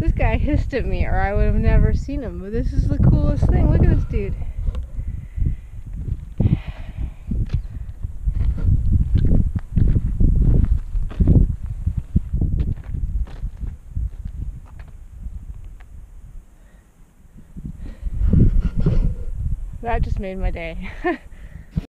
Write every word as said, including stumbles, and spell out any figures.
This guy hissed at me or I would have never seen him, but this is the coolest thing. Look at this dude. That just made my day.